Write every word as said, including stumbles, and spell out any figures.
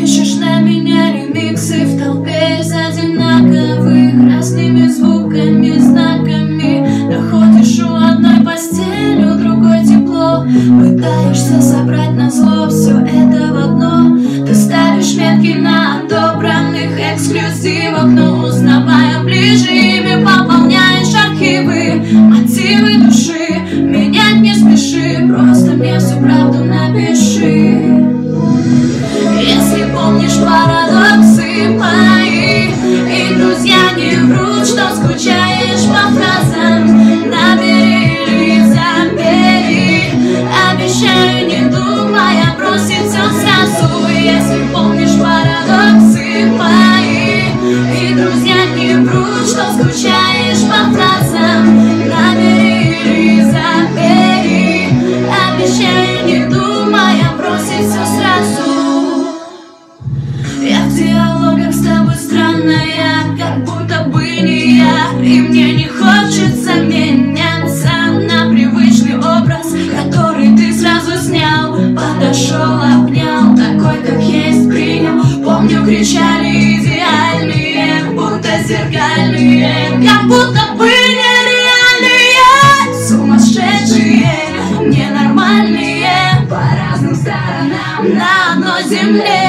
Пишешь на меня ремиксы в толпе из одинаковых разными звуками, знаками. Находишь у одной постели, у другой тепло. Пытаешься собрать назло все это в одно. Ты ставишь метки на отобранных эксклюзивах, но узнавая ближе ими пополняешь архивы. Мотивы души менять не спеши, просто мне всю правду напиши. Если помнишь парадоксы мои, и друзья не врут, что скучаешь по фразам, набери или забери. Обещаю, не думая, бросить все сразу. Если помнишь парадоксы мои, и друзья не врут, что скучаешь по фразам, набери или забери. Обещаю, не думая, бросить все сразу. Я в диалогах с тобой странная, как будто бы не я. И мне не хочется меняться на привычный образ, который ты сразу снял. Подошел, обнял, такой как есть принял. Помню, кричали идеальные, будто зеркальные, как будто бы нереальные. Сумасшедшие, ненормальные, по разным сторонам на одной земле.